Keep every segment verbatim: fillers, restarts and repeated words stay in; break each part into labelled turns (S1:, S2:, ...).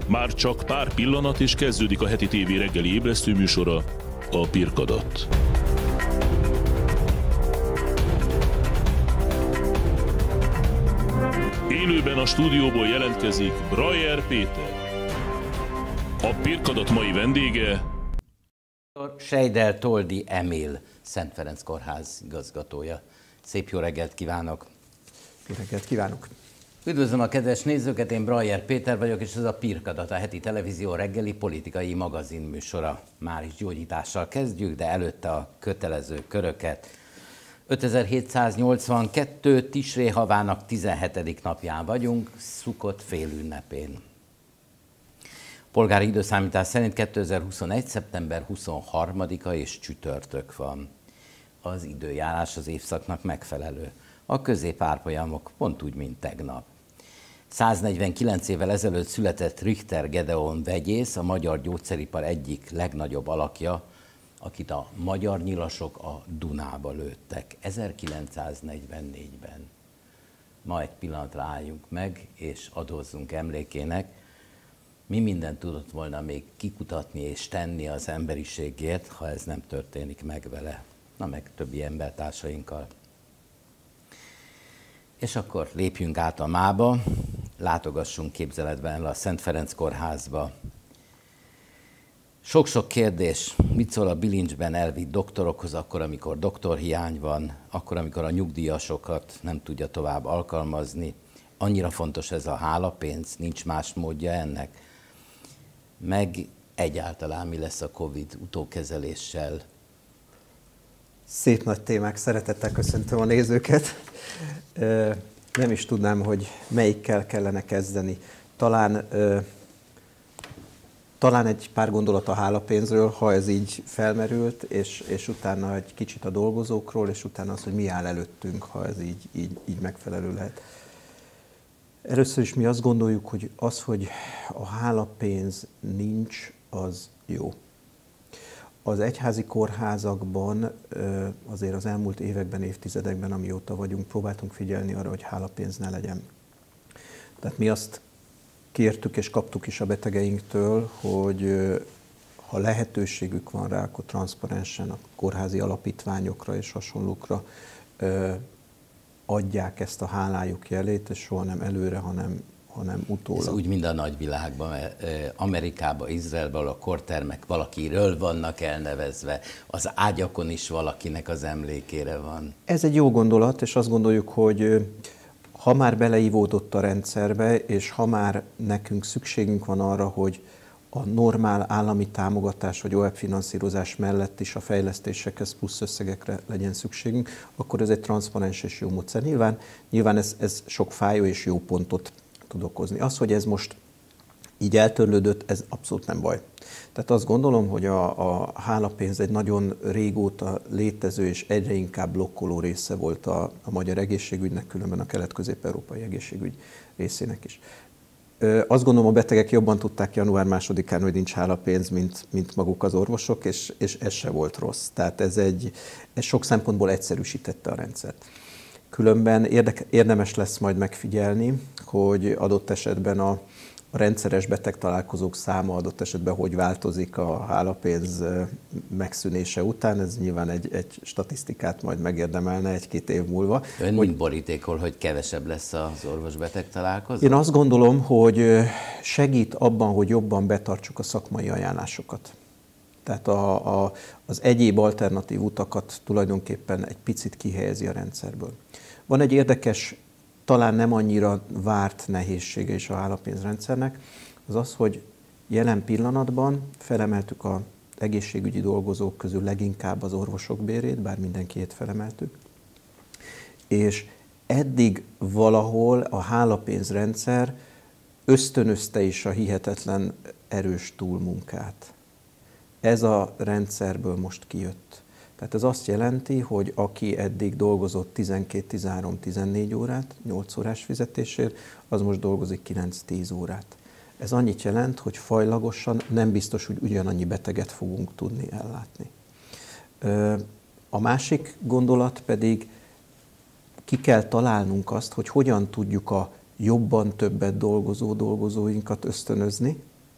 S1: Már csak pár pillanat, és kezdődik a heti tévé reggeli ébresztő műsora, a Pirkadat. Élőben a stúdióból jelentkezik Brajer Péter. A Pirkadat mai vendége
S2: Seidel Toldi Emil, Szent Ferenc Kórház igazgatója. Szép jó reggelt kívánok!
S3: Jó reggelt kívánok!
S2: Üdvözlöm a kedves nézőket, én Brajer Péter vagyok, és ez a Pirkadat, a heti televízió reggeli politikai magazin műsora. Már is gyógyítással kezdjük, de előtte a kötelező köröket. ötezer-hétszáznyolcvankettő Tisré havának tizenhetedik napján vagyunk, Szukot félünnepén. Polgári időszámítás szerint kétezer-huszonegy. szeptember huszonharmadika és csütörtök van. Az időjárás az évszaknak megfelelő. A középárfolyamok pont úgy, mint tegnap. száznegyvenkilenc évvel ezelőtt született Richter Gedeon vegyész, a magyar gyógyszeripar egyik legnagyobb alakja, akit a magyar nyilasok a Dunába lőttek ezerkilencszáznegyvennégyben. Ma egy pillanatra álljunk meg, és adózzunk emlékének. Mi mindent tudott volna még kikutatni és tenni az emberiségért, ha ez nem történik meg vele, na meg többi embertársainkkal. És akkor lépjünk át a mába, látogassunk képzeletben a Szent Ferenc Kórházba. Sok-sok kérdés, mit szól a bilincsben elvitt doktorokhoz akkor, amikor doktorhiány van, akkor, amikor a nyugdíjasokat nem tudja tovább alkalmazni. Annyira fontos ez a hálapénz, nincs más módja ennek. Meg egyáltalán mi lesz a Covid utókezeléssel?
S3: Szép nagy témák, szeretettel köszöntöm a nézőket. Nem is tudnám, hogy melyikkel kellene kezdeni. Talán, talán egy pár gondolat a hálapénzről, ha ez így felmerült, és, és utána egy kicsit a dolgozókról, és utána az, hogy mi áll előttünk, ha ez így, így, így megfelelő lehet. Először is mi azt gondoljuk, hogy az, hogy a hálapénz nincs, az jó. Az egyházi kórházakban azért az elmúlt években, évtizedekben, amióta vagyunk, próbáltunk figyelni arra, hogy hálapénz ne legyen. Tehát mi azt kértük és kaptuk is a betegeinktől, hogy ha lehetőségük van rá, akkor transzparensen a kórházi alapítványokra és hasonlókra adják ezt a hálájuk jelét, és soha nem előre, hanem, hanem utólag.
S2: Ez úgy mind a nagyvilágban, Amerikában, Izraelben, ahol a kortermek valakiről vannak elnevezve, az ágyakon is valakinek az emlékére van.
S3: Ez egy jó gondolat, és azt gondoljuk, hogy ha már beleívódott a rendszerbe, és ha már nekünk szükségünk van arra, hogy a normál állami támogatás vagy o e pé finanszírozás mellett is a fejlesztésekhez plusz összegekre legyen szükségünk, akkor ez egy transzparens és jó módszer. Nyilván, nyilván ez, ez sok fájó és jó pontot tud okozni. Az, hogy ez most így eltörlődött, ez abszolút nem baj. Tehát azt gondolom, hogy a, a hálapénz egy nagyon régóta létező és egyre inkább blokkoló része volt a, a magyar egészségügynek, különben a kelet-közép-európai egészségügy részének is. Azt gondolom, a betegek jobban tudták január másodikán, hogy nincs hálapénz, mint, mint maguk az orvosok, és, és ez se volt rossz. Tehát ez, egy, ez sok szempontból egyszerűsítette a rendszert. Különben érdeke, érdemes lesz majd megfigyelni, hogy adott esetben a, a rendszeres betegtalálkozók száma adott esetben hogy változik a hálapénz megszűnése után. Ez nyilván egy, egy statisztikát majd megérdemelne egy-két év múlva.
S2: Ön
S3: hogy,
S2: mind borítékol, hogy kevesebb lesz az orvos-beteg találkozó?
S3: Én azt gondolom, hogy segít abban, hogy jobban betartsuk a szakmai ajánlásokat. Tehát a, a, az egyéb alternatív utakat tulajdonképpen egy picit kihelyezi a rendszerből. Van egy érdekes, talán nem annyira várt nehézsége is a hálapénzrendszernek, az az, hogy jelen pillanatban felemeltük az egészségügyi dolgozók közül leginkább az orvosok bérét, bár mindenkiét felemeltük, és eddig valahol a hálapénzrendszer ösztönözte is a hihetetlen erős túlmunkát. Ez a rendszerből most kijött. Tehát ez azt jelenti, hogy aki eddig dolgozott tizenkét, tizenhárom, tizennégy órát, nyolc órás fizetésért, az most dolgozik kilenc-tíz órát. Ez annyit jelent, hogy fajlagosan nem biztos, hogy ugyanannyi beteget fogunk tudni ellátni. A másik gondolat pedig, ki kell találnunk azt, hogy hogyan tudjuk a jobban többet dolgozó dolgozóinkat ösztönözni,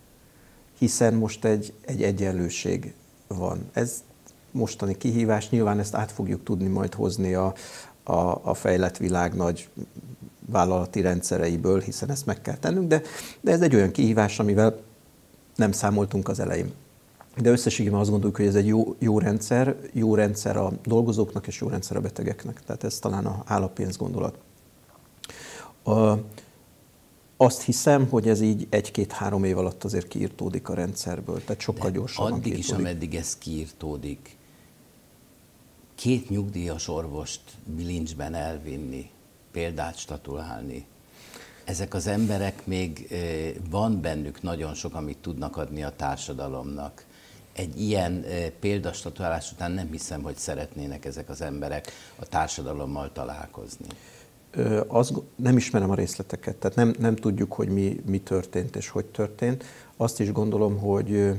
S3: hiszen most egy, egy egyenlőség van. Ez mostani kihívás, nyilván ezt át fogjuk tudni majd hozni a, a, a fejlett világ nagy vállalati rendszereiből, hiszen ezt meg kell tennünk, de, de ez egy olyan kihívás, amivel nem számoltunk az elején. De összességében azt gondoljuk, hogy ez egy jó, jó rendszer, jó rendszer a dolgozóknak és jó rendszer a betegeknek. Tehát ez talán a állapénz gondolat. A, azt hiszem, hogy ez így egy-két-három év alatt azért kiirtódik a rendszerből, tehát sokkal
S2: de
S3: gyorsabban
S2: addig
S3: kiirtódik.
S2: is, ameddig ez kiirtódik, két nyugdíjas orvost bilincsben elvinni, példát statulálni, ezek az emberek még, van bennük nagyon sok, amit tudnak adni a társadalomnak. Egy ilyen példastatulálás után nem hiszem, hogy szeretnének ezek az emberek a társadalommal találkozni.
S3: Az, nem ismerem a részleteket, tehát nem, nem tudjuk, hogy mi, mi történt és hogy történt. Azt is gondolom, hogy,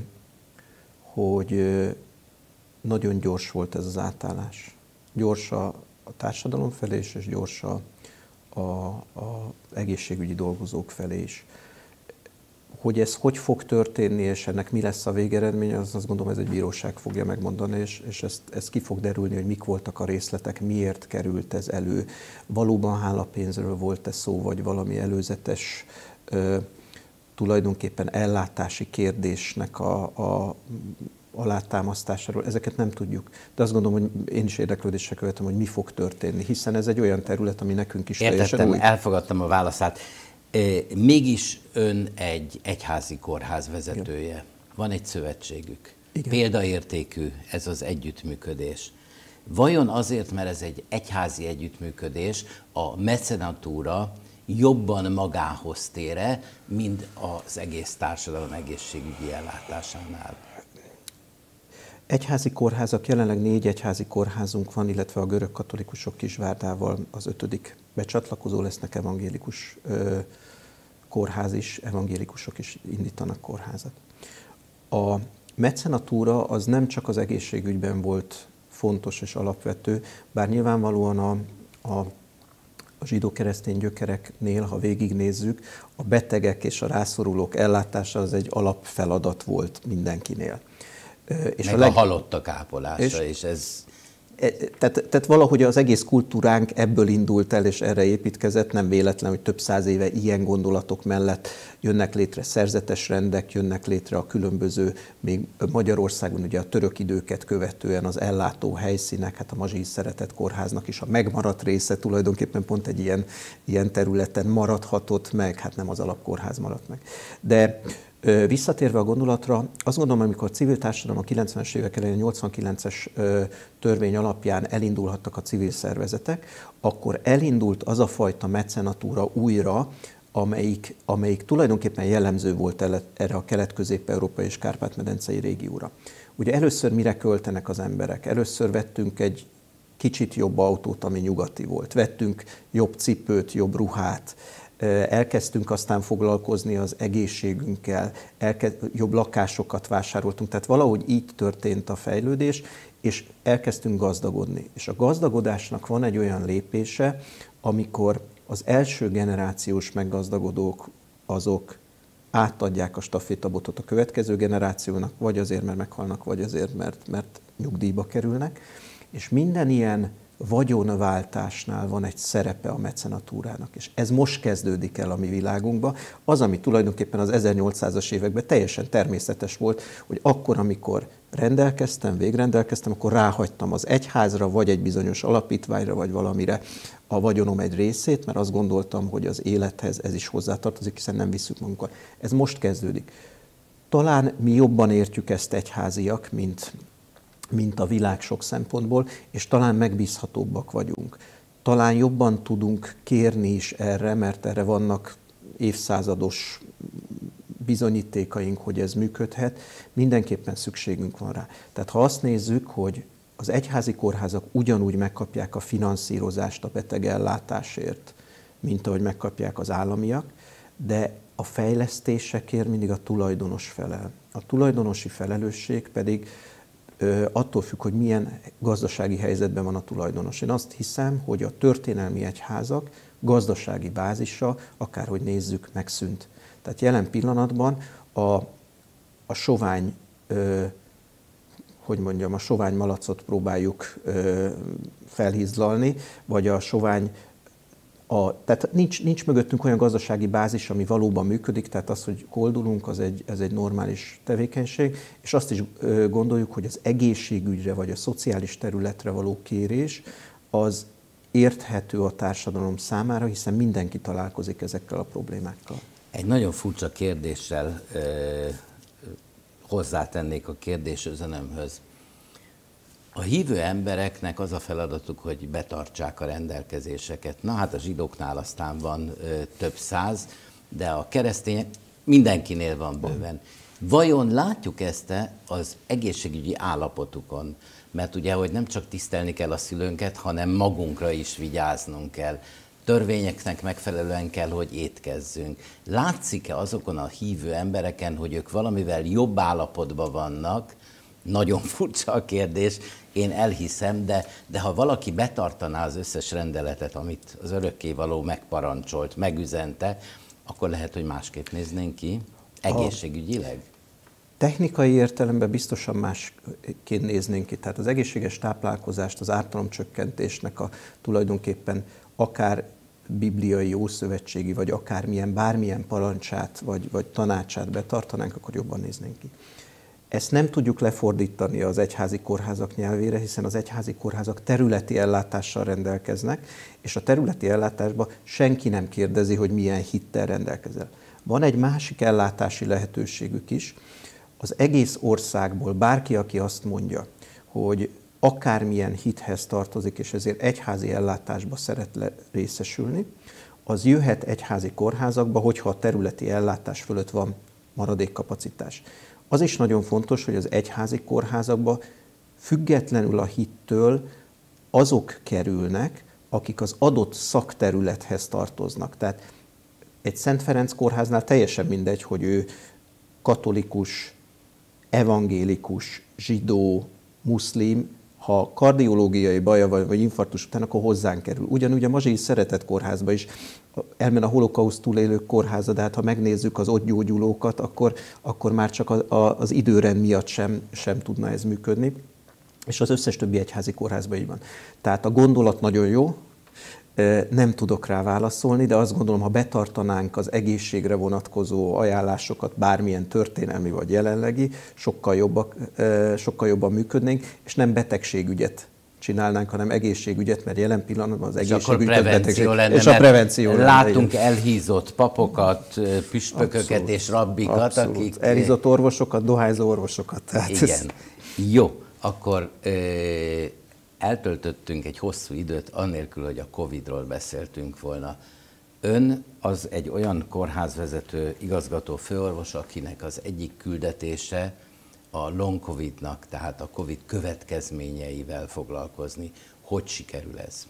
S3: hogy nagyon gyors volt ez az átállás. Gyors a, a társadalom felé is, és gyors a, a, a egészségügyi dolgozók felé is. Hogy ez hogy fog történni, és ennek mi lesz a végeredmény, az azt gondolom, ez egy bíróság fogja megmondani, és, és ezt, ez ki fog derülni, hogy mik voltak a részletek, miért került ez elő. Valóban hálapénzről volt-e szó, vagy valami előzetes ö, tulajdonképpen ellátási kérdésnek a, a alátámasztásáról, ezeket nem tudjuk. De azt gondolom, hogy én is érdeklődéssel követem, hogy mi fog történni, hiszen ez egy olyan terület, ami nekünk is
S2: Értettem,
S3: teljesen új.
S2: elfogadtam a válaszát. Mégis ön egy egyházi kórház vezetője. Igen. Van egy szövetségük. Igen. Példaértékű ez az együttműködés. Vajon azért, mert ez egy egyházi együttműködés, a mecenatúra jobban magához tére, mint az egész társadalom egészségügyi ellátásánál?
S3: Egyházi kórházak, jelenleg négy egyházi kórházunk van, illetve a görög katolikusok Kisvárdával az ötödik becsatlakozó lesznek, evangélikus ö, kórház is, evangélikusok is indítanak kórházat. A mecenatúra az nem csak az egészségügyben volt fontos és alapvető, bár nyilvánvalóan a, a, a zsidó-keresztény gyökereknél, ha végignézzük, a betegek és a rászorulók ellátása az egy alapfeladat volt mindenkinél.
S2: És meg a, leg... a halottak ápolása, és, és ez...
S3: Tehát, tehát valahogy az egész kultúránk ebből indult el, és erre építkezett, nem véletlen, hogy több száz éve ilyen gondolatok mellett jönnek létre szerzetes rendek, jönnek létre a különböző, még Magyarországon ugye a török időket követően az ellátó helyszínek, hát a Mazsihi Szeretett Kórháznak is a megmaradt része tulajdonképpen pont egy ilyen, ilyen területen maradhatott meg, hát nem az alapkórház maradt meg. De visszatérve a gondolatra, azt gondolom, amikor a civil társadalom a kilencvenes évek elején, a nyolcvankilences törvény alapján elindulhattak a civil szervezetek, akkor elindult az a fajta mecenatúra újra, amelyik, amelyik tulajdonképpen jellemző volt erre a kelet-közép-európai és kárpát-medencei régióra. Ugye először mire költenek az emberek? Először vettünk egy kicsit jobb autót, ami nyugati volt. Vettünk jobb cipőt, jobb ruhát. Elkezdtünk aztán foglalkozni az egészségünkkel, elkezd, jobb lakásokat vásároltunk, tehát valahogy így történt a fejlődés, és elkezdtünk gazdagodni. És a gazdagodásnak van egy olyan lépése, amikor az első generációs meggazdagodók azok átadják a stafétabotot a következő generációnak, vagy azért, mert meghalnak, vagy azért, mert, mert nyugdíjba kerülnek, és minden ilyen vagyonváltásnál van egy szerepe a mecenatúrának, és ez most kezdődik el a mi világunkban. Az, ami tulajdonképpen az ezernyolcszázas években teljesen természetes volt, hogy akkor, amikor rendelkeztem, végrendelkeztem, akkor ráhagytam az egyházra, vagy egy bizonyos alapítványra, vagy valamire a vagyonom egy részét, mert azt gondoltam, hogy az élethez ez is hozzátartozik, hiszen nem visszük magunkat. Ez most kezdődik. Talán mi jobban értjük ezt egyháziak, mint mint a világ sok szempontból, és talán megbízhatóbbak vagyunk. Talán jobban tudunk kérni is erre, mert erre vannak évszázados bizonyítékaink, hogy ez működhet. Mindenképpen szükségünk van rá. Tehát ha azt nézzük, hogy az egyházi kórházak ugyanúgy megkapják a finanszírozást a betegellátásért, mint ahogy megkapják az államiak, de a fejlesztésekért mindig a tulajdonos felel. A tulajdonosi felelősség pedig attól függ, hogy milyen gazdasági helyzetben van a tulajdonos. Én azt hiszem, hogy a történelmi egyházak gazdasági bázisa, akárhogy nézzük, megszűnt. Tehát jelen pillanatban a, a a sovány, hogy mondjam, a sovány malacot próbáljuk felhizlalni, vagy a sovány, a, tehát nincs, nincs mögöttünk olyan gazdasági bázis, ami valóban működik, tehát az, hogy koldulunk, az egy, ez egy normális tevékenység, és azt is gondoljuk, hogy az egészségügyre vagy a szociális területre való kérés az érthető a társadalom számára, hiszen mindenki találkozik ezekkel a problémákkal.
S2: Egy nagyon furcsa kérdéssel ö, hozzátennék a kérdésüzenemhöz. A hívő embereknek az a feladatuk, hogy betartsák a rendelkezéseket. Na hát a zsidóknál aztán van ö, több száz, de a keresztények mindenkinél van bőven. Vajon látjuk ezt az egészségügyi állapotukon? Mert ugye, hogy nem csak tisztelni kell a szülőnket, hanem magunkra is vigyáznunk kell. Törvényeknek megfelelően kell, hogy étkezzünk. Látszik-e azokon a hívő embereken, hogy ők valamivel jobb állapotban vannak? Nagyon furcsa a kérdés, én elhiszem, de, de ha valaki betartaná az összes rendeletet, amit az örökkévaló megparancsolt, megüzente, akkor lehet, hogy másképp néznénk ki, egészségügyileg?
S3: Technikai értelemben biztosan másként néznénk ki. Tehát az egészséges táplálkozást, az ártalomcsökkentésnek a tulajdonképpen akár bibliai, ószövetségi, vagy akármilyen, bármilyen parancsát, vagy, vagy tanácsát betartanánk, akkor jobban néznénk ki. Ezt nem tudjuk lefordítani az egyházi kórházak nyelvére, hiszen az egyházi kórházak területi ellátással rendelkeznek, és a területi ellátásban senki nem kérdezi, hogy milyen hittel rendelkezel. Van egy másik ellátási lehetőségük is. Az egész országból bárki, aki azt mondja, hogy akármilyen hithez tartozik, és ezért egyházi ellátásba szeret részesülni, az jöhet egyházi kórházakba, hogyha a területi ellátás fölött van maradékkapacitás. Az is nagyon fontos, hogy az egyházi kórházakba függetlenül a hittől azok kerülnek, akik az adott szakterülethez tartoznak. Tehát egy Szent Ferenc kórháznál teljesen mindegy, hogy ő katolikus, evangélikus, zsidó, muszlim, ha kardiológiai baja vagy, vagy infarktus után, akkor hozzánk kerül. Ugyanúgy a Mazsai Szeretett Kórházba is elmen a holokauszt túlélők kórháza, de hát ha megnézzük az ott gyógyulókat, akkor, akkor már csak a, a, az időrend miatt sem, sem tudna ez működni. És az összes többi egyházi kórházban így van. Tehát a gondolat nagyon jó, nem tudok rá válaszolni, de azt gondolom, ha betartanánk az egészségre vonatkozó ajánlásokat, bármilyen történelmi vagy jelenlegi, sokkal, jobbak, sokkal jobban működnénk, és nem betegségügyet csinálnánk, hanem egészségügyet, mert jelen pillanatban az egészségügy
S2: és betegség, lenne,
S3: és a prevenció lenne.
S2: Látunk elhízott papokat, püspököket abszolút, és rabbikat,
S3: abszolút. Akik... Elhízott orvosokat, dohányzó orvosokat. Tehát
S2: igen.
S3: Ez...
S2: Jó, akkor... Euh... eltöltöttünk egy hosszú időt, annélkül, hogy a Covidról beszéltünk volna. Ön az egy olyan kórházvezető, igazgató főorvos, akinek az egyik küldetése a long Covidnak, tehát a Covid következményeivel foglalkozni. Hogy sikerül ez?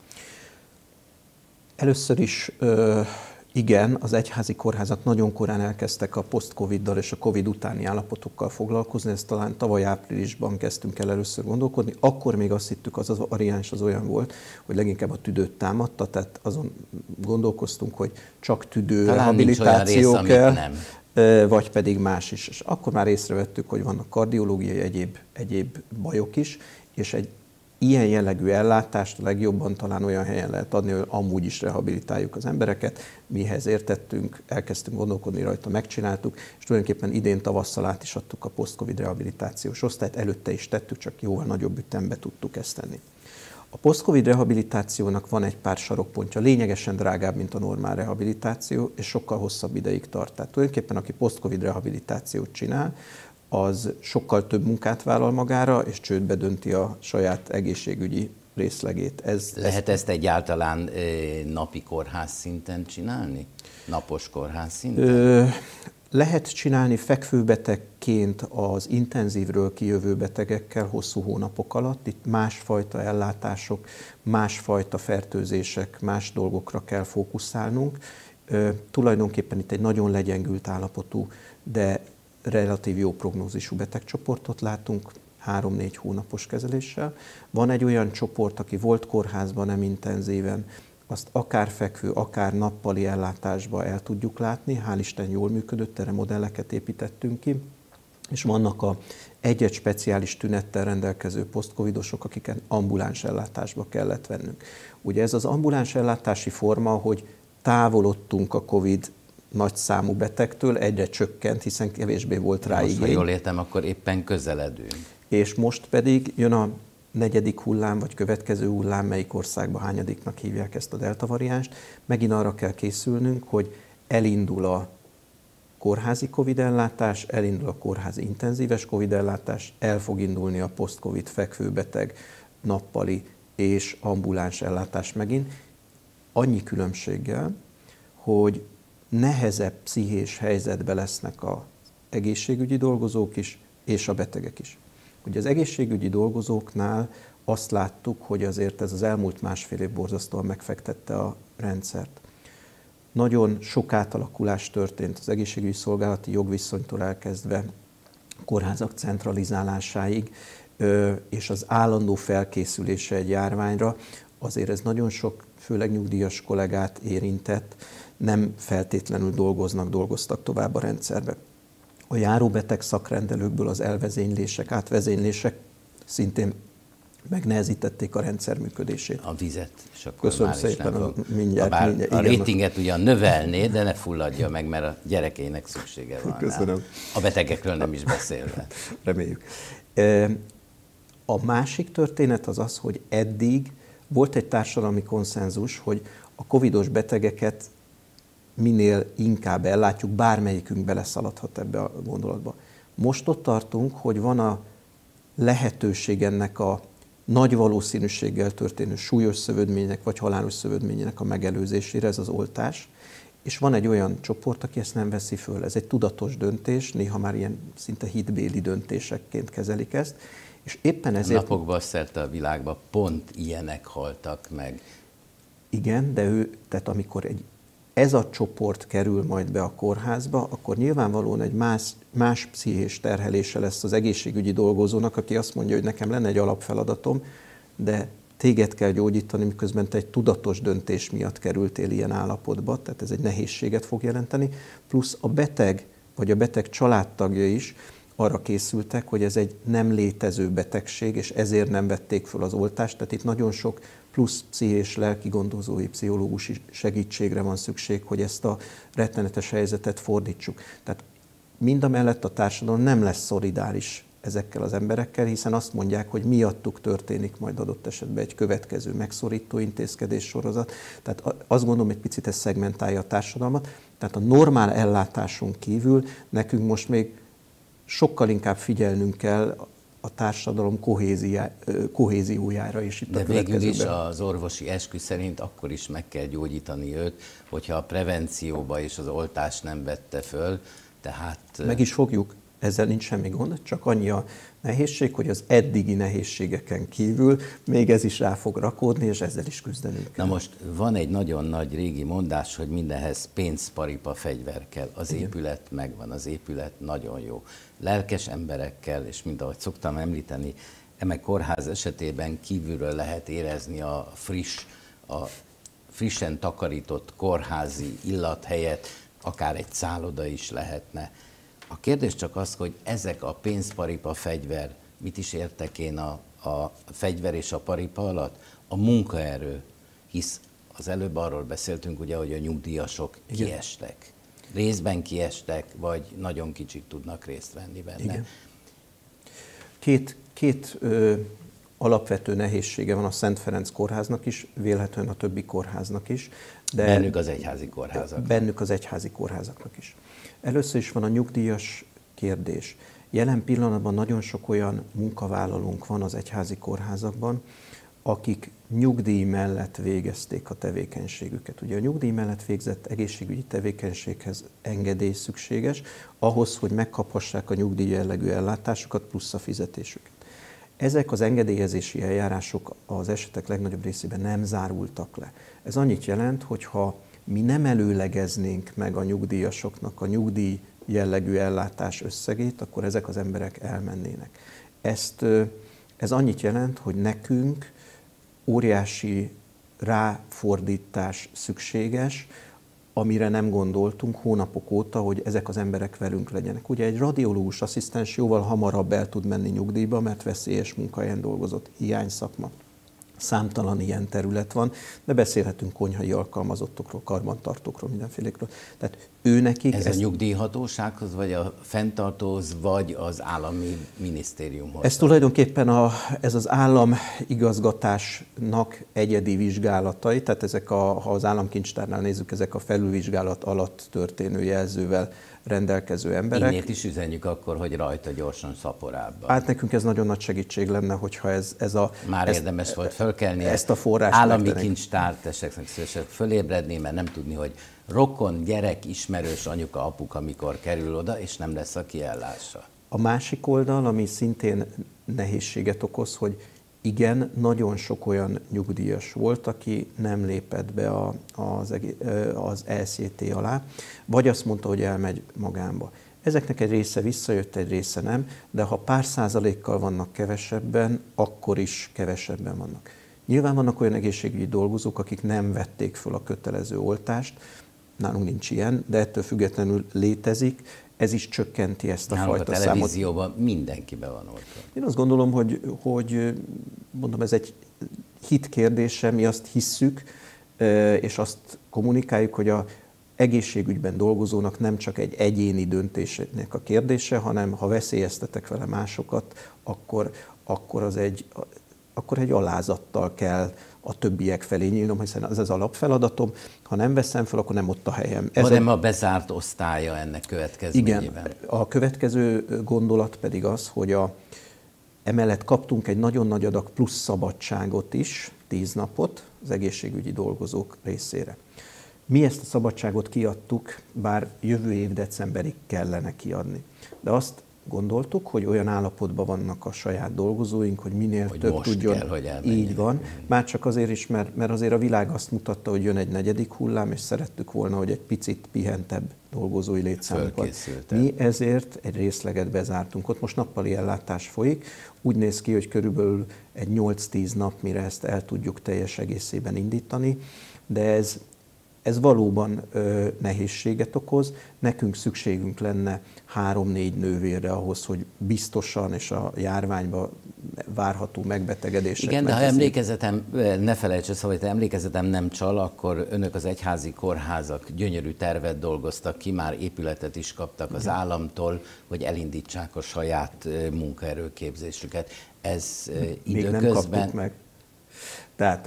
S3: Először is igen, az egyházi kórházak nagyon korán elkezdtek a post-Coviddal és a Covid utáni állapotokkal foglalkozni, ezt talán tavaly áprilisban kezdtünk el először gondolkodni, akkor még azt hittük, az a variáns az olyan volt, hogy leginkább a tüdőt támadta, tehát azon gondolkoztunk, hogy csak tüdő rehabilitáció kell, nem. vagy pedig más is. És akkor már észrevettük, hogy vannak kardiológiai egyéb, egyéb bajok is, és egy ilyen jellegű ellátást legjobban talán olyan helyen lehet adni, hogy amúgy is rehabilitáljuk az embereket. Mihez értettünk, elkezdtünk gondolkodni rajta, megcsináltuk, és tulajdonképpen idén tavasszal át is adtuk a post-Covid rehabilitációs osztályt, előtte is tettük, csak jóval nagyobb ütembe tudtuk ezt tenni. A post-Covid rehabilitációnak van egy pár sarokpontja, lényegesen drágább, mint a normál rehabilitáció, és sokkal hosszabb ideig tart. Tehát tulajdonképpen aki post-Covid rehabilitációt csinál, az sokkal több munkát vállal magára, és csődbe dönti a saját egészségügyi részlegét. Ez,
S2: Lehet ezt egyáltalán napi kórház szinten csinálni? Napos kórház szinten? Ö,
S3: lehet csinálni fekvőbetegként az intenzívről kijövő betegekkel hosszú hónapok alatt. Itt másfajta ellátások, másfajta fertőzések, más dolgokra kell fókuszálnunk. Ö, tulajdonképpen itt egy nagyon legyengült állapotú, de relatív jó prognózisú betegcsoportot látunk, három-négy hónapos kezeléssel. Van egy olyan csoport, aki volt kórházban nem intenzíven, azt akár fekvő, akár nappali ellátásba el tudjuk látni, hál' Isten jól működött, erre modelleket építettünk ki. és vannak a egy-egy speciális tünettel rendelkező posztcovidosok, akiket ambuláns ellátásba kellett vennünk. Ugye ez az ambuláns ellátási forma, hogy távolodtunk a Covid nagyszámú betegtől, egyre csökkent, hiszen kevésbé volt rá igény.
S2: Most, ha jól értem, akkor éppen közeledünk.
S3: És most pedig jön a negyedik hullám, vagy következő hullám, melyik országban hányadiknak hívják ezt a delta variánst. Megint arra kell készülnünk, hogy elindul a kórházi Covid ellátás, elindul a kórházi intenzíves Covid ellátás, el fog indulni a post-Covid fekvőbeteg, nappali és ambuláns ellátás megint. Annyi különbséggel, hogy nehezebb pszichés helyzetbe lesznek az egészségügyi dolgozók is, és a betegek is. Ugye az egészségügyi dolgozóknál azt láttuk, hogy azért ez az elmúlt másfél év borzasztóan megfektette a rendszert. Nagyon sok átalakulás történt az egészségügyi szolgálati jogviszonytól elkezdve kórházak centralizálásáig, és az állandó felkészülése egy járványra. Azért ez nagyon sok, főleg nyugdíjas kollégát érintett, nem feltétlenül dolgoznak, dolgoztak tovább a rendszerbe. A járóbeteg szakrendelőkből az elvezénylések, átvezénylések szintén megnehezítették a rendszer működését.
S2: A vizet, és akkor
S3: Köszönöm
S2: már is
S3: szépen,
S2: nem fog.
S3: mindjárt,
S2: Bár
S3: mindjárt.
S2: a
S3: Igen,
S2: rétinget ugyan növelné, de ne fulladja meg, mert a gyerekeinek szüksége van.
S3: Köszönöm.
S2: Rá. A betegekről nem is beszélve.
S3: Reméljük. A másik történet az az, hogy eddig volt egy társadalmi konszenzus, hogy a covidos betegeket minél inkább ellátjuk, bármelyikünk beleszaladhat ebbe a gondolatba. Most ott tartunk, hogy van a lehetőség ennek a nagy valószínűséggel történő súlyos szövődménynek vagy halálos szövődménynek a megelőzésére, ez az oltás, és van egy olyan csoport, aki ezt nem veszi föl. Ez egy tudatos döntés, néha már ilyen szinte hitbéli döntésekként kezelik ezt, és éppen ezért...
S2: Napokban szerte a világban pont ilyenek haltak meg.
S3: Igen, de ő, tehát amikor egy ez a csoport kerül majd be a kórházba, akkor nyilvánvalóan egy más, más pszichés terhelése lesz az egészségügyi dolgozónak, aki azt mondja, hogy nekem lenne egy alapfeladatom, de téged kell gyógyítani, miközben te egy tudatos döntés miatt kerültél ilyen állapotba, tehát ez egy nehézséget fog jelenteni, plusz a beteg, vagy a beteg családtagja is arra készültek, hogy ez egy nem létező betegség, és ezért nem vették föl az oltást, tehát itt nagyon sok plusz pszichés, lelki gondozói, pszichológusi segítségre van szükség, hogy ezt a rettenetes helyzetet fordítsuk. Tehát mindamellett a társadalom nem lesz szolidáris ezekkel az emberekkel, hiszen azt mondják, hogy miattuk történik majd adott esetben egy következő megszorító intézkedés sorozat. Tehát azt gondolom, egy picit ez szegmentálja a társadalmat. Tehát a normál ellátáson kívül nekünk most még sokkal inkább figyelnünk kell a társadalom kohéziójára is itt
S2: De
S3: a
S2: végül is
S3: következőben.
S2: az orvosi eskü szerint akkor is meg kell gyógyítani őt, hogyha a prevencióba és az oltás nem vette föl, tehát...
S3: Meg is fogjuk, ezzel nincs semmi gond, csak annyi a nehézség, hogy az eddigi nehézségeken kívül még ez is rá fog rakódni, és ezzel is küzdenünk kell.
S2: Na most van egy nagyon nagy régi mondás, hogy mindenhez pénz, paripa, fegyver kell. Az Igen. épület megvan, az épület nagyon jó. Lelkes emberekkel, és mint ahogy szoktam említeni, eme kórház esetében kívülről lehet érezni a friss, a frissen takarított kórházi illat helyett, akár egy szálloda is lehetne. A kérdés csak az, hogy ezek a pénz, paripa, fegyver, mit is értek én a, a fegyver és a paripa alatt? A munkaerő, hisz az előbb arról beszéltünk, ugye, hogy a nyugdíjasok Igen. kiestek. Részben kiestek, vagy nagyon kicsit tudnak részt venni benne. Igen.
S3: Két, két ö, alapvető nehézsége van a Szent Ferenc kórháznak is, vélhetően a többi kórháznak is.
S2: De bennük az egyházi kórházak.
S3: Bennük az egyházi kórházaknak is. Először is van a nyugdíjas kérdés. Jelen pillanatban nagyon sok olyan munkavállalónk van az egyházi kórházakban, akik nyugdíj mellett végezték a tevékenységüket. Ugye a nyugdíj mellett végzett egészségügyi tevékenységhez engedély szükséges, ahhoz, hogy megkaphassák a nyugdíj jellegű ellátásokat plusz a fizetésüket. Ezek az engedélyezési eljárások az esetek legnagyobb részében nem zárultak le. Ez annyit jelent, hogy ha mi nem előlegeznénk meg a nyugdíjasoknak a nyugdíj jellegű ellátás összegét, akkor ezek az emberek elmennének. Ezt, ez annyit jelent, hogy nekünk óriási ráfordítás szükséges amire nem gondoltunk hónapok óta, hogy ezek az emberek velünk legyenek. Ugye egy radiológus asszisztens jóval hamarabb el tud menni nyugdíjba, mert veszélyes munkahelyen dolgozott, hiány szakma. Számtalan ilyen terület van, de beszélhetünk konyhai alkalmazottokról, karbantartókról, mindenfélékről. Tehát ő nekik...
S2: Ez
S3: ezt,
S2: a nyugdíjhatósághoz, vagy a fenntartóhoz, vagy az állami minisztériumhoz?
S3: Ez tulajdonképpen a, ez az államigazgatásnak egyedi vizsgálatai, tehát ezek a, ha az államkincstárnál nézzük, ezek a felülvizsgálat alatt történő jelzővel rendelkező emberek.
S2: Innét is üzenjük akkor, hogy rajta gyorsan szaporábban.
S3: Hát nekünk ez nagyon nagy segítség lenne, hogyha ez, ez a...
S2: Már
S3: ezt,
S2: érdemes volt fölkelni.
S3: Ezt a forrást
S2: állami
S3: megtenni.
S2: kincstárt esetleg szívesek fölébredni, mert nem tudni, hogy rokon, gyerek, ismerős, anyuka, apuka mikor kerül oda, és nem lesz a kiellása.
S3: A másik oldal, ami szintén nehézséget okoz, hogy igen, nagyon sok olyan nyugdíjas volt, aki nem lépett be a, az, az E S J T alá, vagy azt mondta, hogy elmegy magánba. Ezeknek egy része visszajött, egy része nem, de ha pár százalékkal vannak kevesebben, akkor is kevesebben vannak. Nyilván vannak olyan egészségügyi dolgozók, akik nem vették föl a kötelező oltást, nálunk nincs ilyen, de ettől függetlenül létezik, ez is csökkenti ezt a
S2: Nálunk
S3: fajta
S2: a
S3: számot.
S2: televízióban mindenki be van oltva.
S3: Én azt gondolom, hogy, hogy mondom, ez egy hit kérdése, mi azt hisszük, és azt kommunikáljuk, hogy a egészségügyben dolgozónak nem csak egy egyéni döntésnek a kérdése, hanem ha veszélyeztetek vele másokat, akkor, akkor, az egy, akkor egy alázattal kell a többiek felé nyílnom, hiszen ez az alapfeladatom. Ha nem veszem fel, akkor nem ott a helyem.
S2: Ez hanem a bezárt osztálya ennek következményében.
S3: Igen. A következő gondolat pedig az, hogy a, emellett kaptunk egy nagyon nagy adag plusz szabadságot is, tíz napot az egészségügyi dolgozók részére. Mi ezt a szabadságot kiadtuk, bár jövő év decemberig kellene kiadni. De azt gondoltuk, hogy olyan állapotban vannak a saját dolgozóink, hogy minél
S2: hogy
S3: több tudjon.
S2: Kell, hogy
S3: így van. Már csak azért is, mert, mert azért a világ azt mutatta, hogy jön egy negyedik hullám, és szerettük volna, hogy egy picit pihentebb dolgozói létszámunk van. Mi ezért egy részleget bezártunk. Ott most nappali ellátás folyik. Úgy néz ki, hogy körülbelül egy nyolc-tíz nap, mire ezt el tudjuk teljes egészében indítani, de ez Ez valóban ö, nehézséget okoz. Nekünk szükségünk lenne három-négy nővérre ahhoz, hogy biztosan és a járványba várható megbetegedések.
S2: Igen, de ha emlékezetem, ne felejts össze, hogy emlékezetem nem csal, akkor önök az egyházi kórházak gyönyörű tervet dolgoztak ki, már épületet is kaptak az államtól, hogy elindítsák a saját munkaerőképzésüket. Ez
S3: Még nem
S2: időközben...
S3: kaptuk meg. Tehát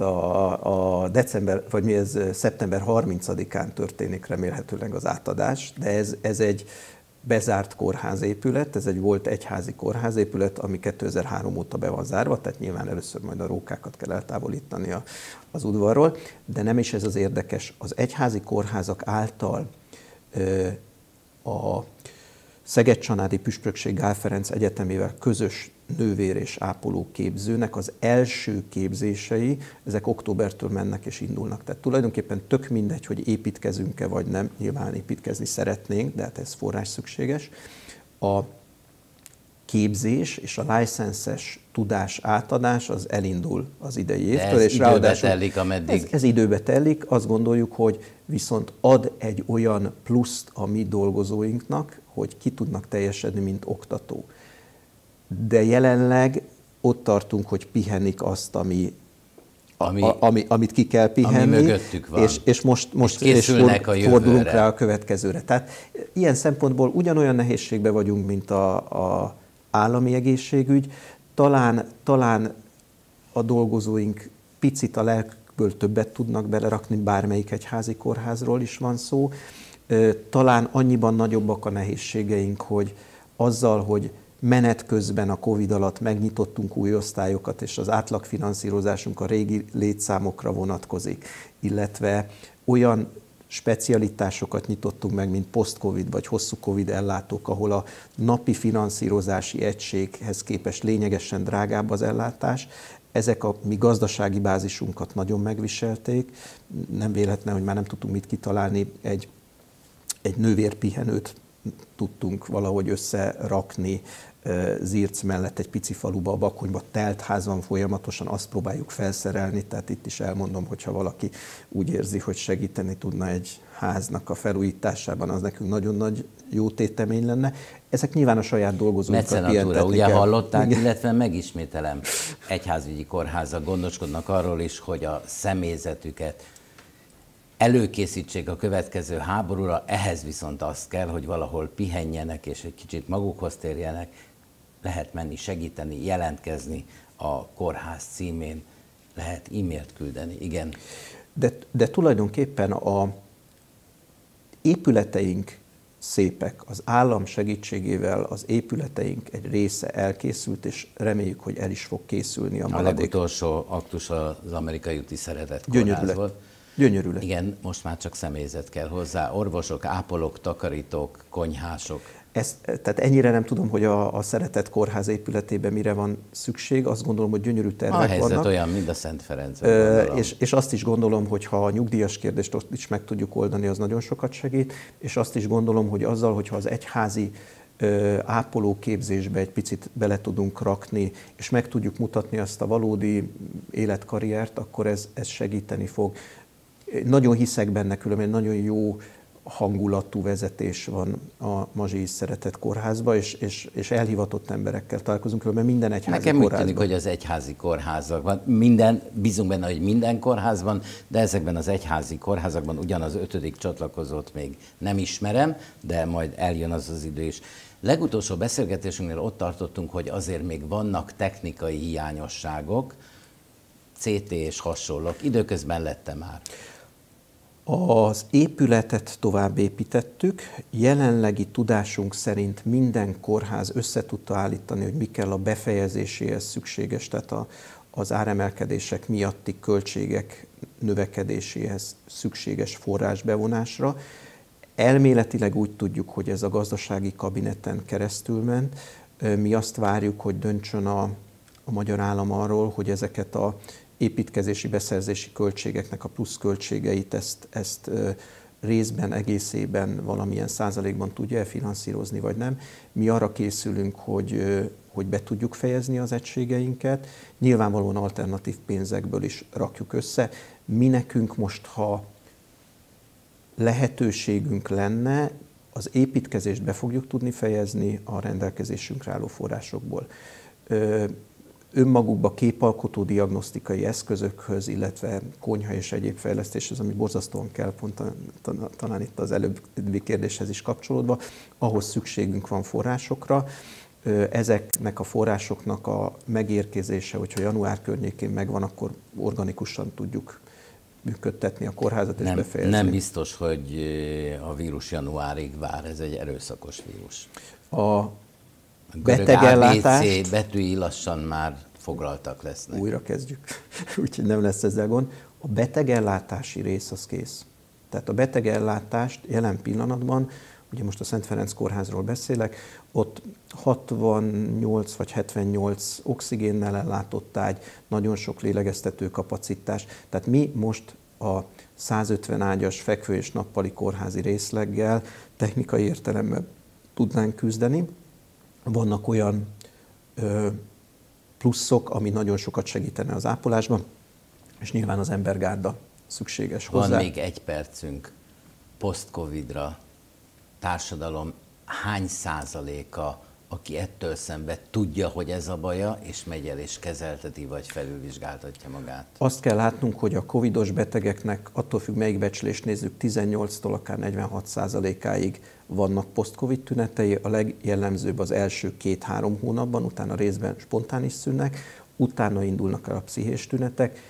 S3: a, a december, vagy mi ez szeptember harmincadikán történik remélhetőleg az átadás, de ez, ez egy bezárt kórházépület, ez egy volt egyházi kórházépület, ami kétezer-három óta be van zárva, tehát nyilván először majd a rókákat kell eltávolítani a, az udvarról, de nem is ez az érdekes. Az egyházi kórházak által ö, a Szeged-Csanádi Püspökség Gál Ferenc Egyetemével közös nővér és ápoló képzőnek az első képzései, ezek októbertől mennek és indulnak. Tehát tulajdonképpen tök mindegy, hogy építkezünk-e vagy nem, nyilván építkezni szeretnénk, de hát ez forrás szükséges. A képzés és a licenses tudás átadás az elindul az idei évtől.
S2: Ez
S3: és
S2: időbe
S3: ráadásul
S2: telik, ameddig...
S3: Ez, ez időbe telik, azt gondoljuk, hogy viszont ad egy olyan pluszt a mi dolgozóinknak, hogy ki tudnak teljesedni, mint oktató. De jelenleg ott tartunk, hogy pihenik azt, ami, ami, a, ami, amit ki kell pihenni,
S2: ami mögöttük van.
S3: és, és most, most
S2: és készülnek
S3: és
S2: a jövőre.
S3: Fordulunk rá a következőre. Tehát ilyen szempontból ugyanolyan nehézségben vagyunk, mint a, a állami egészségügy. Talán, talán a dolgozóink picit a lelkből többet tudnak belerakni, bármelyik egyházi kórházról is van szó. Talán annyiban nagyobbak a nehézségeink, hogy azzal, hogy menet közben a Covid alatt megnyitottunk új osztályokat, és az átlagfinanszírozásunk a régi létszámokra vonatkozik, illetve olyan specialitásokat nyitottunk meg, mint post-Covid vagy hosszú Covid ellátók, ahol a napi finanszírozási egységhez képest lényegesen drágább az ellátás. Ezek a mi gazdasági bázisunkat nagyon megviselték. Nem véletlen, hogy már nem tudtunk mit kitalálni, egy, egy nővérpihenőt tudtunk valahogy összerakni Zirc mellett egy pici faluba, a Bakonyba, telt ház van folyamatosan, azt próbáljuk felszerelni, tehát itt is elmondom, hogyha valaki úgy érzi, hogy segíteni tudna egy háznak a felújításában, az nekünk nagyon nagy jó tétemény lenne. Ezek nyilván a saját dolgozókat
S2: Mecenatura, ugye hallották, illetve megismételem, egyházügyi kórházak gondoskodnak arról is, hogy a személyzetüket előkészítsék a következő háborúra, ehhez viszont azt kell, hogy valahol pihenjenek és egy kicsit magukhoz térjenek, lehet menni segíteni, jelentkezni a kórház címén, lehet e-mailt küldeni, igen.
S3: De, de tulajdonképpen a épületeink szépek, az állam segítségével az épületeink egy része elkészült, és reméljük, hogy el is fog készülni a maradék.
S2: A legutolsó aktus az Amerikai Úti Szeretett Kórház volt.
S3: Gyönyörű lett.
S2: Igen, most már csak személyzet kell hozzá, orvosok, ápolók, takarítók, konyhások.
S3: Ezt, tehát ennyire nem tudom, hogy a, a Szeretett Kórház épületében mire van szükség. Azt gondolom, hogy gyönyörű tervek vannak.
S2: A helyzet
S3: vannak.
S2: olyan, mint a Szent Ferencben.
S3: És, és azt is gondolom, hogy ha a nyugdíjas kérdést ott is meg tudjuk oldani, az nagyon sokat segít. És azt is gondolom, hogy azzal, hogyha az egyházi ö, ápolóképzésbe egy picit bele tudunk rakni, és meg tudjuk mutatni azt a valódi életkarriert, akkor ez, ez segíteni fog. Nagyon hiszek benne, különben nagyon jó hangulatú vezetés van a Mazsi Szeretett Kórházban, és, és, és elhivatott emberekkel találkozunk, mert minden egyházi
S2: Nekem
S3: kórházban.
S2: Nekem úgy tűnik, hogy az egyházi kórházakban, minden, bízunk benne, hogy minden kórházban, de ezekben az egyházi kórházakban ugyanaz ötödik csatlakozót még nem ismerem, de majd eljön az az idő is. Legutolsó beszélgetésünknél ott tartottunk, hogy azért még vannak technikai hiányosságok, cé té és hasonlók. Időközben lett már.
S3: Az épületet tovább építettük, jelenlegi tudásunk szerint minden kórház össze tudta állítani, hogy mi kell a befejezéséhez szükséges, tehát a, az áremelkedések miatti költségek növekedéséhez szükséges forrásbevonásra. Elméletileg úgy tudjuk, hogy ez a gazdasági kabineten keresztül ment. Mi azt várjuk, hogy döntsön a, a magyar állam arról, hogy ezeket a építkezési, beszerzési költségeknek a plusz költségeit ezt, ezt részben, egészében valamilyen százalékban tudja finanszírozni, vagy nem. Mi arra készülünk, hogy, hogy be tudjuk fejezni az egységeinket. Nyilvánvalóan alternatív pénzekből is rakjuk össze. Mi nekünk most, ha lehetőségünk lenne, az építkezést be fogjuk tudni fejezni a rendelkezésünkre álló forrásokból. Önmagukba képalkotó diagnosztikai eszközökhöz, illetve konyha és egyéb fejlesztéshez, ami borzasztóan kell, pont talán itt az előbbi kérdéshez is kapcsolódva, ahhoz szükségünk van forrásokra. Ezeknek a forrásoknak a megérkezése, hogyha január környékén megvan, akkor organikusan tudjuk működtetni a kórházat és
S2: nem,
S3: befejezni.
S2: Nem biztos, hogy a vírus januárig vár, ez egy erőszakos vírus.
S3: A
S2: A betegellátás betűi lassan már foglaltak lesznek.
S3: Újra kezdjük, úgyhogy nem lesz ezzel gond. A betegellátási rész az kész. Tehát a betegellátást jelen pillanatban, ugye most a Szent Ferenc Kórházról beszélek, ott hatvannyolc vagy hetvennyolc oxigénnel ellátott ágy, nagyon sok lélegeztető kapacitás. Tehát mi most a százötven ágyas fekvő- és nappali kórházi részleggel technikai értelemben tudnánk küzdeni. Vannak olyan ö, pluszok, ami nagyon sokat segítene az ápolásban, és nyilván az embergárda szükséges hozzá.
S2: Van még egy percünk post-covidra. Társadalom hány százaléka, aki ettől szemben tudja, hogy ez a baja, és megy el és kezelteti, vagy felülvizsgáltatja magát? Azt
S3: kell látnunk, hogy a covidos betegeknek, attól függ, melyik becslést nézzük, tizennyolctól akár negyvenhat százalékáig vannak post-covid tünetei. A legjellemzőbb az első két-három hónapban, utána részben spontán is szűnnek, utána indulnak el a pszichés tünetek.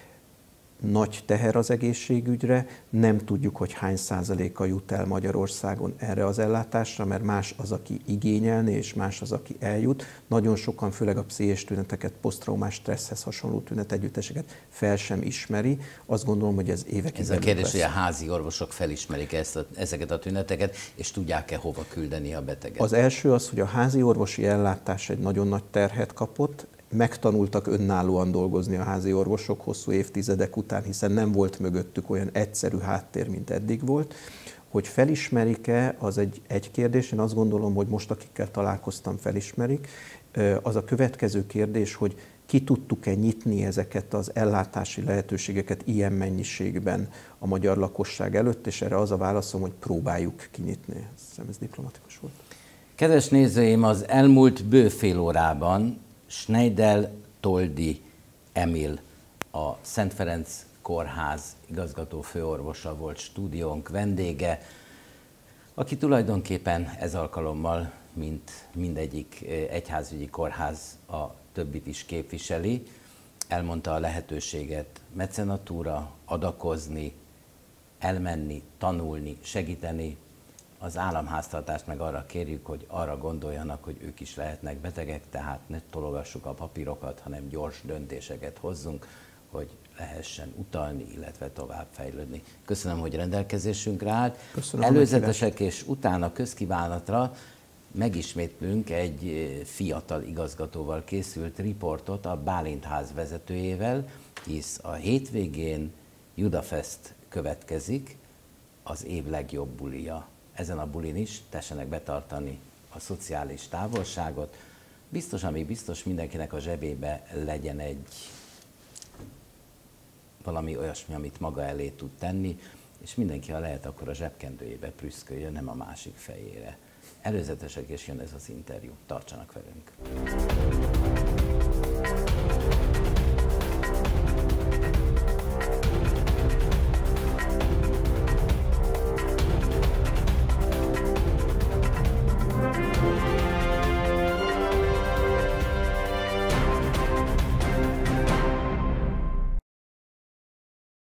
S3: Nagy teher az egészségügyre, nem tudjuk, hogy hány százaléka jut el Magyarországon erre az ellátásra, mert más az, aki igényelné, és más az, aki eljut. Nagyon sokan, főleg a pszichés tüneteket, posztraumás stresszhez hasonló tünetegyütteseket fel sem ismeri. Azt gondolom, hogy ez évekig
S2: Ez a kérdés, lesz. Hogy a házi orvosok felismerik ezt a, ezeket a tüneteket, és tudják-e hova küldeni a beteget?
S3: Az első az, hogy a házi orvosi ellátás egy nagyon nagy terhet kapott, megtanultak önállóan dolgozni a házi orvosok hosszú évtizedek után, hiszen nem volt mögöttük olyan egyszerű háttér, mint eddig volt. Hogy felismerik-e, az egy, egy kérdés. Én azt gondolom, hogy most, akikkel találkoztam, felismerik. Az a következő kérdés, hogy ki tudtuk-e nyitni ezeket az ellátási lehetőségeket ilyen mennyiségben a magyar lakosság előtt, és erre az a válaszom, hogy próbáljuk kinyitni. Azt hiszem, ez diplomatikus volt.
S2: Kedves nézőim, az elmúlt bő fél órában Schneider Toldi Emil, a Szent Ferenc Kórház igazgató főorvosa volt stúdiónk vendége, aki tulajdonképpen ez alkalommal, mint mindegyik egyházügyi kórház, a többit is képviseli, elmondta a lehetőséget mecenatúra, adakozni, elmenni, tanulni, segíteni. Az államháztartást meg arra kérjük, hogy arra gondoljanak, hogy ők is lehetnek betegek, tehát ne tologassuk a papírokat, hanem gyors döntéseket hozzunk, hogy lehessen utalni, illetve továbbfejlődni. Köszönöm, hogy rendelkezésünkre állt. Köszönöm. Előzetesek és utána közkívánatra megismétlünk egy fiatal igazgatóval készült riportot a Bálintház vezetőjével, hisz a hétvégén Judafest következik, az év legjobb bulia. Ezen a bulin is tessenek betartani a szociális távolságot. Biztos, ami biztos, mindenkinek a zsebébe legyen egy valami olyasmi, amit maga elé tud tenni, és mindenki, ha lehet, akkor a zsebkendőjébe prüszköljön, nem a másik fejére. Előzetesek, és jön ez az interjú. Tartsanak velünk!